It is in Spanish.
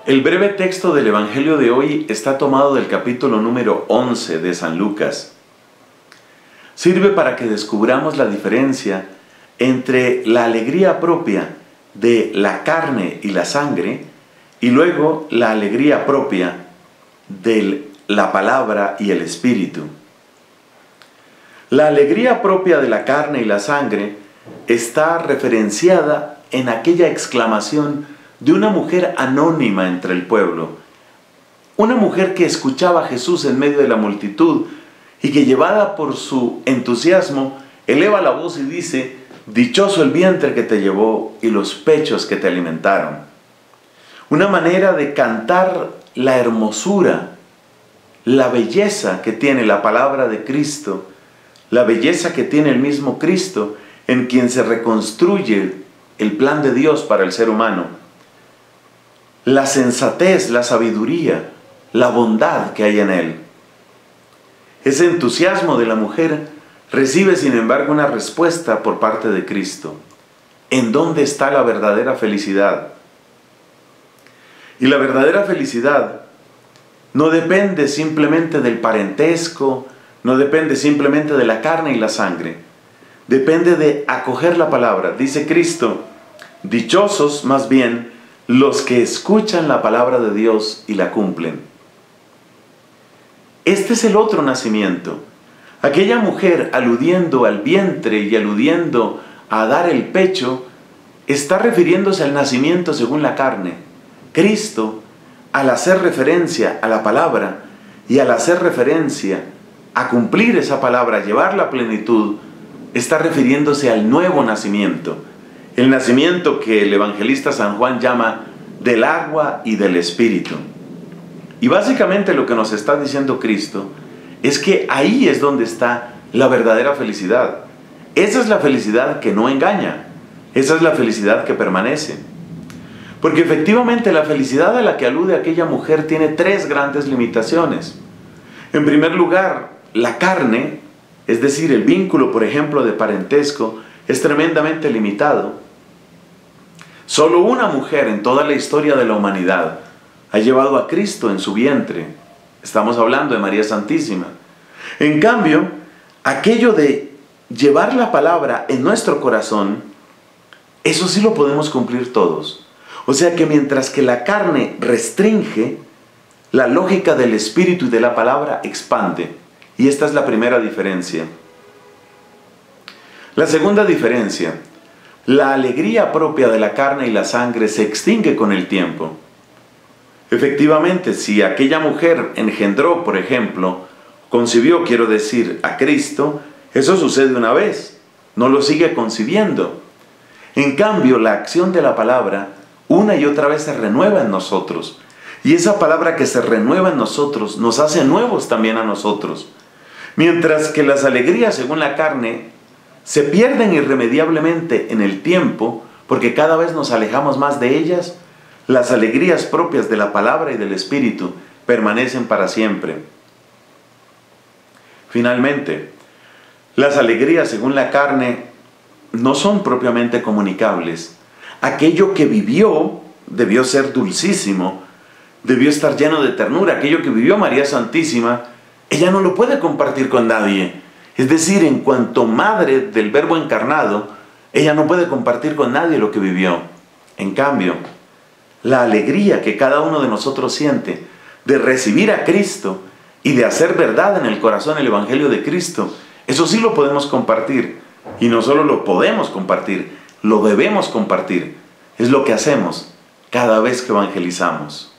El breve texto del Evangelio de hoy está tomado del capítulo número 11 de San Lucas. Sirve para que descubramos la diferencia entre la alegría propia de la carne y la sangre y luego la alegría propia de la palabra y el espíritu. La alegría propia de la carne y la sangre está referenciada en aquella exclamación de una mujer anónima entre el pueblo, una mujer que escuchaba a Jesús en medio de la multitud y que, llevada por su entusiasmo, eleva la voz y dice: dichoso el vientre que te llevó y los pechos que te alimentaron. Una manera de cantar la hermosura, la belleza que tiene la palabra de Cristo, la belleza que tiene el mismo Cristo, en quien se reconstruye el plan de Dios para el ser humano. La sensatez, la sabiduría, la bondad que hay en él. Ese entusiasmo de la mujer recibe, sin embargo, una respuesta por parte de Cristo. ¿En dónde está la verdadera felicidad? Y la verdadera felicidad no depende simplemente del parentesco, no depende simplemente de la carne y la sangre. Depende de acoger la palabra. Dice Cristo: dichosos más bien los que escuchan la palabra de Dios y la cumplen. Este es el otro nacimiento. Aquella mujer, aludiendo al vientre y aludiendo a dar el pecho, está refiriéndose al nacimiento según la carne. Cristo, al hacer referencia a la palabra y al hacer referencia a cumplir esa palabra, a llevarla a plenitud, está refiriéndose al nuevo nacimiento. El nacimiento que el evangelista San Juan llama del agua y del espíritu. Y básicamente lo que nos está diciendo Cristo es que ahí es donde está la verdadera felicidad. Esa es la felicidad que no engaña. Esa es la felicidad que permanece. Porque efectivamente la felicidad a la que alude aquella mujer tiene tres grandes limitaciones. En primer lugar, la carne, es decir, el vínculo, por ejemplo, de parentesco, es tremendamente limitado. Solo una mujer en toda la historia de la humanidad ha llevado a Cristo en su vientre. Estamos hablando de María Santísima. En cambio, aquello de llevar la palabra en nuestro corazón, eso sí lo podemos cumplir todos. O sea que mientras que la carne restringe, la lógica del espíritu y de la palabra expande. Y esta es la primera diferencia. La segunda diferencia: la alegría propia de la carne y la sangre se extingue con el tiempo. Efectivamente, si aquella mujer engendró, por ejemplo, concibió, quiero decir, a Cristo, eso sucede una vez, no lo sigue concibiendo. En cambio, la acción de la palabra una y otra vez se renueva en nosotros. Y esa palabra que se renueva en nosotros nos hace nuevos también a nosotros. Mientras que las alegrías según la carne se pierden irremediablemente en el tiempo, porque cada vez nos alejamos más de ellas, las alegrías propias de la palabra y del espíritu permanecen para siempre. Finalmente, las alegrías según la carne no son propiamente comunicables. Aquello que vivió debió ser dulcísimo, debió estar lleno de ternura. Aquello que vivió María Santísima, ella no lo puede compartir con nadie. Es decir, en cuanto madre del Verbo encarnado, ella no puede compartir con nadie lo que vivió. En cambio, la alegría que cada uno de nosotros siente de recibir a Cristo y de hacer verdad en el corazón el Evangelio de Cristo, eso sí lo podemos compartir. Y no solo lo podemos compartir, lo debemos compartir. Es lo que hacemos cada vez que evangelizamos.